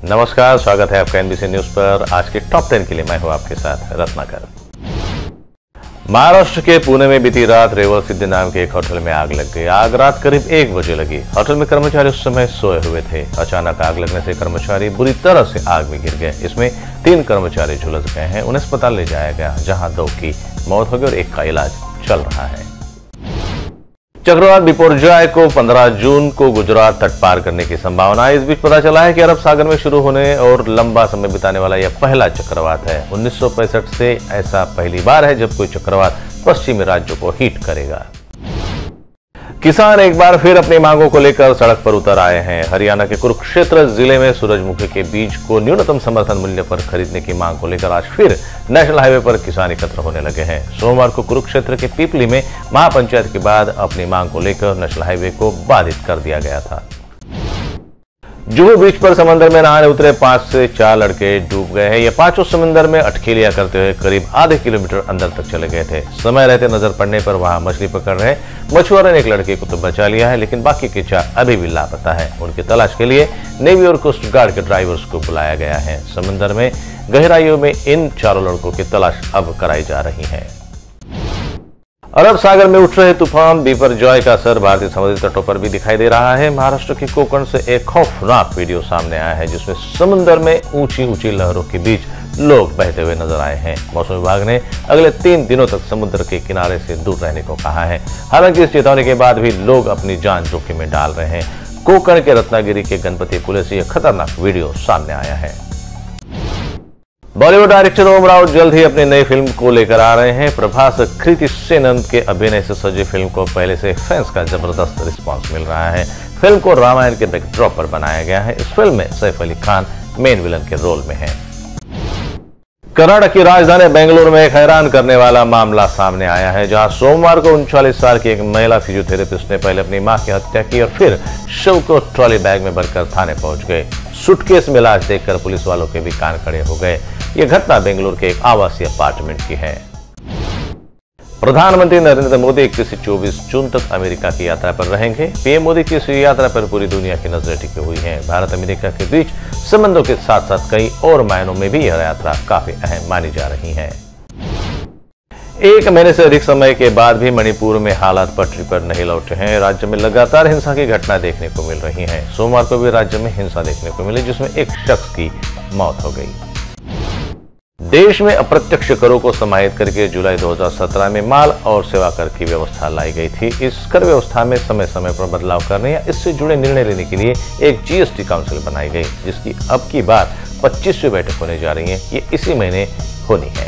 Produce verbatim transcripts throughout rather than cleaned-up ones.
नमस्कार, स्वागत है आपका एनबीसी न्यूज पर। आज के टॉप टेन के लिए मैं हूं आपके साथ रत्नाकर। महाराष्ट्र के पुणे में बीती रात रेवल सिद्धि नाम के एक होटल में आग लग गई। आग रात करीब एक बजे लगी। होटल में कर्मचारी उस समय सोए हुए थे। अचानक आग लगने से कर्मचारी बुरी तरह से आग में गिर गए। इसमें तीन कर्मचारी झुलस गए हैं। उन्हें अस्पताल ले जाया गया, जहां दो की मौत हो गई और एक का इलाज चल रहा है। चक्रवात बिपरजॉय को पंद्रह जून को गुजरात तट पार करने की संभावना है। इस बीच पता चला है कि अरब सागर में शुरू होने और लंबा समय बिताने वाला यह पहला चक्रवात है। उन्नीस सौ पैंसठ से ऐसा पहली बार है जब कोई चक्रवात पश्चिमी राज्यों को हिट करेगा। किसान एक बार फिर अपनी मांगों को लेकर सड़क पर उतर आए हैं। हरियाणा के कुरुक्षेत्र जिले में सूरजमुखी के बीज को न्यूनतम समर्थन मूल्य पर खरीदने की मांग को लेकर आज फिर नेशनल हाईवे पर किसान एकत्र होने लगे हैं। सोमवार को कुरुक्षेत्र के पीपली में महापंचायत के बाद अपनी मांग को लेकर नेशनल हाईवे को बाधित कर दिया गया था। जुहू बीच पर समंदर में नहाने उतरे पांच से चार लड़के डूब गए हैं। ये पांचों समंदर में अटखेलियां करते हुए करीब आधे किलोमीटर अंदर तक चले गए थे। समय रहते नजर पड़ने पर वहां मछली पकड़ रहे मछुआरों ने एक लड़के को तो बचा लिया है, लेकिन बाकी के चार अभी भी लापता है। उनकी तलाश के लिए नेवी और कोस्ट गार्ड के ड्राइवर्स को बुलाया गया है। समंदर में गहराइयों में इन चारों लड़कों की तलाश अब कराई जा रही है। अरब सागर में उठ रहे तूफान बिपरजॉय का असर भारतीय समुद्री तटों पर भी दिखाई दे रहा है। महाराष्ट्र के कोकण से एक खौफनाक वीडियो सामने आया है, जिसमें समुद्र में ऊंची ऊंची लहरों के बीच लोग बहते हुए नजर आए हैं। मौसम विभाग ने अगले तीन दिनों तक समुद्र के किनारे से दूर रहने को कहा है। हालांकि इस चेतावनी के बाद भी लोग अपनी जान जोखिम में डाल रहे हैं। कोकण के रत्नागिरी के गणपति पुल से यह खतरनाक वीडियो सामने आया है। बॉलीवुड डायरेक्टर ओम राउत जल्द ही अपनी नई फिल्म को लेकर आ रहे हैं। प्रभास कृति सेनन के अभिनय से सजी फिल्म को पहले से फैंस का जबरदस्त रिस्पांस मिल रहा है। फिल्म को रामायण के बैकड्रॉप पर बनाया गया है। इस फिल्म में सैफ अली खान मेन विलन के रोल में है। कर्नाटक की राजधानी बेंगलुरु में एक हैरान करने वाला मामला सामने आया है, जहां सोमवार को उनचालीस साल की एक महिला फिजियोथेरेपिस्ट ने पहले अपनी मां की हत्या की और फिर शव को ट्रॉली बैग में भरकर थाने पहुंच गए। सूटकेस में लाश देखकर पुलिस वालों के भी कान खड़े हो गए। यह घटना बेंगलुरु के एक आवासीय अपार्टमेंट की है। प्रधानमंत्री नरेंद्र मोदी इक्कीस से चौबीस जून तक अमेरिका की यात्रा पर रहेंगे। पीएम मोदी की इस यात्रा पर पूरी दुनिया की नजरें टिकी हुई हैं। भारत अमेरिका के बीच संबंधों के साथ साथ कई और मायनों में भी यह यात्रा काफी अहम मानी जा रही है। एक महीने से अधिक समय के बाद भी मणिपुर में हालात पटरी पर नहीं लौटे हैं। राज्य में लगातार हिंसा की घटना देखने को मिल रही हैं। सोमवार को भी राज्य में हिंसा देखने को मिली, जिसमें एक शख्स की मौत हो गई। देश में अप्रत्यक्ष करों को समाहित करके जुलाई दो हज़ार सत्रह में माल और सेवा कर की व्यवस्था लाई गई थी। इस कर व्यवस्था में समय समय पर बदलाव करने या इससे जुड़े निर्णय लेने के लिए एक जीएसटी काउंसिल बनाई गई, जिसकी अब की बार पच्चीसवीं बैठक होने जा रही है। ये इसी महीने होनी है।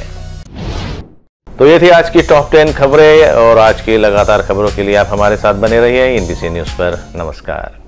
तो ये थी आज की टॉप टेन खबरें, और आज की लगातार खबरों के लिए आप हमारे साथ बने रहिए एनबीसी न्यूज पर। नमस्कार।